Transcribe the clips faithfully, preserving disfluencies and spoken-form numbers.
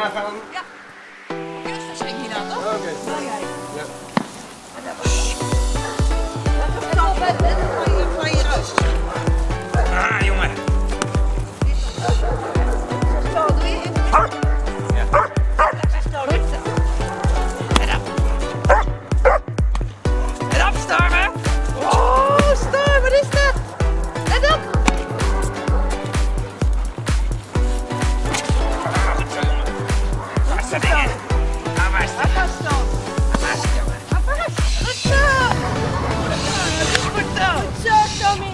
nagaan. Ja. Justus ging hier nou, toch? Oké. Okay. Oh, jij. Ja. Let op, let op van je, van je huis. Ah, jongen. Zo, doe je even. Ja. Zo, dit zo. En op. En op, Stormen. Oh, Storm, wat is dat? Let op. Waar is dat ding? Ah, waar is dat? Afwas, Storm. Waar is het, jongen? Afwas. Goed zo. Goed zo. Goed zo, Tommy.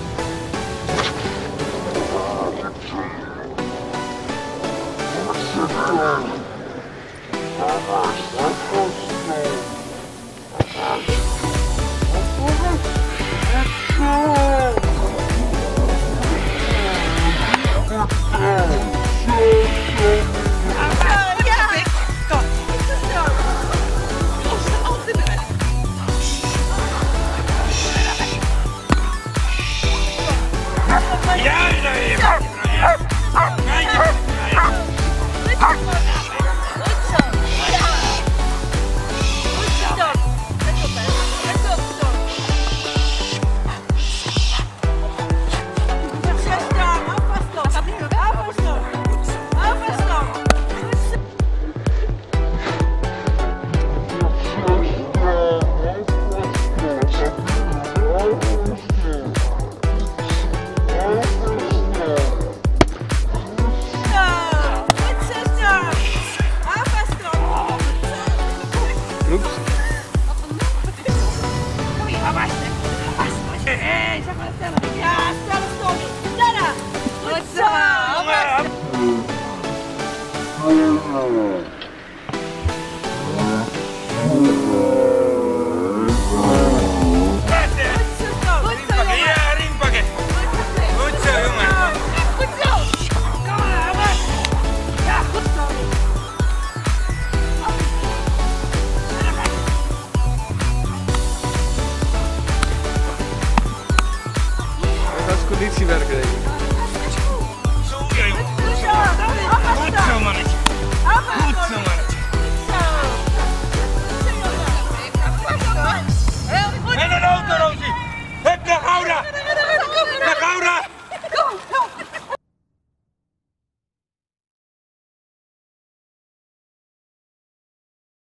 Ja, ja, ja. Oeps.